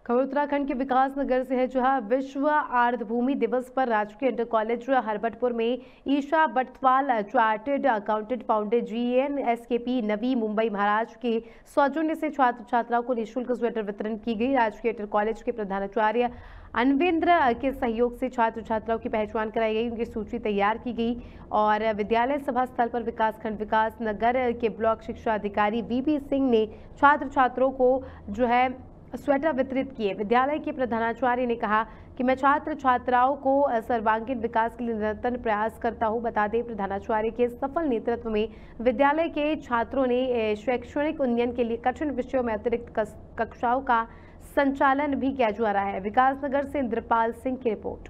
खबर उत्तराखंड के विकास नगर से है, जहां विश्व आर्द्रभूमि दिवस पर राजकीय इंटर कॉलेज हरबटपुर में Isha Batwal chartered accountant founder JNSKP Navi Mumbai Maharashtra के सौजन्य से छात्र छात्राओं को निःशुल्क स्वेटर वितरण की गई। राजकीय इंटर कॉलेज के प्रधानाचार्य अनविंद्र के सहयोग से छात्र छात्राओं की पहचान कराई गई, उनकी सूची तैयार की गई और विद्यालय सभा स्थल पर विकासखंड विकास नगर के ब्लॉक शिक्षा अधिकारी VP सिंह ने छात्र छात्रों को स्वेटर वितरित किए। विद्यालय के प्रधानाचार्य ने कहा कि मैं छात्र छात्राओं को सर्वांगीण विकास के लिए निरंतर प्रयास करता हूं। बता दें, प्रधानाचार्य के सफल नेतृत्व में विद्यालय के छात्रों ने शैक्षणिक उन्नयन के लिए कठिन विषयों में अतिरिक्त कक्षाओं का संचालन भी किया जा रहा है। विकास नगर से इंद्रपाल सिंह की रिपोर्ट।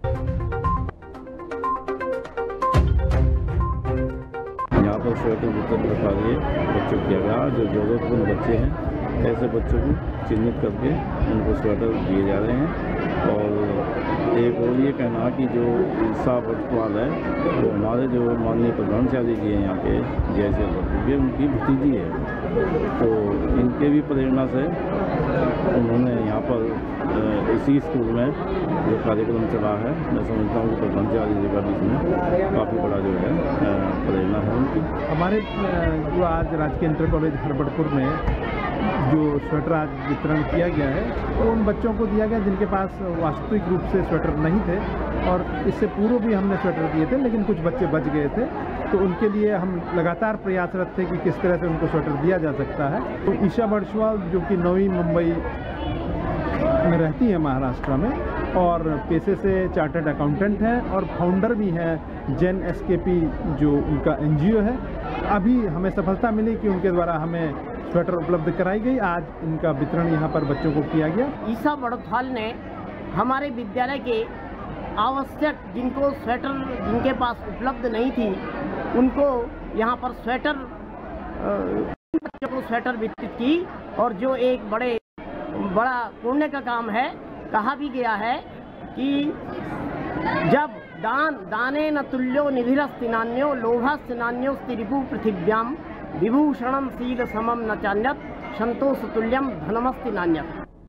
यहाँ पर स्वेटर वितरण का कार्य बच्चों किया गया। जो जरूरतमंद बच्चे हैं ऐसे बच्चों को चिन्हित करके उनको स्वेटर दिए जा रहे हैं। और एक और ये कहना कि जो ईशा बटवाल है वो हमारे जो माननीय प्रधानाचार्य जी हैं यहाँ के जैसे ये उनकी भतीजी है, तो इनके भी प्रेरणा से उन्होंने यहाँ पर इसी स्कूल में जो कार्यक्रम चला है, मैं समझता हूँ कि प्रधानाचार्य जी का भी इसमें काफ़ी बड़ा जो है प्रेरणा है उनकी। हमारे जो आज राजकीय इंटर कॉलेज हरबटपुर में जो स्वेटर आज वितरण किया गया है तो उन बच्चों को दिया गया जिनके पास वास्तविक रूप से स्वेटर नहीं थे, और इससे पूर्व भी हमने स्वेटर दिए थे लेकिन कुछ बच्चे बच गए थे, तो उनके लिए हम लगातार प्रयासरत थे कि किस तरह से उनको स्वेटर दिया जा सकता है। तो ईशा बटवाल जो कि नवी मुंबई में रहती है महाराष्ट्र में, और पेशे से चार्टर्ड अकाउंटेंट है और फाउंडर भी है JNSKP जो उनका NGO है। अभी हमें सफलता मिली कि उनके द्वारा हमें स्वेटर उपलब्ध कराई गई। आज इनका वितरण यहाँ पर बच्चों को किया गया। ईशा बटवाल ने हमारे विद्यालय के आवश्यक जिनको स्वेटर जिनके पास उपलब्ध नहीं थी उनको यहाँ पर बच्चों को स्वेटर वितरित की, और जो एक बड़ा पुण्य का काम है। कहा भी गया है कि जब दाने न तुल्यो निधिरस्ति नान्यो लोभस्य नान्यो स्त्रिभु पृथिव्याम विभूषणम शील समम न चान्यत संतोष तुल्यम धनमस्ति नान्यत।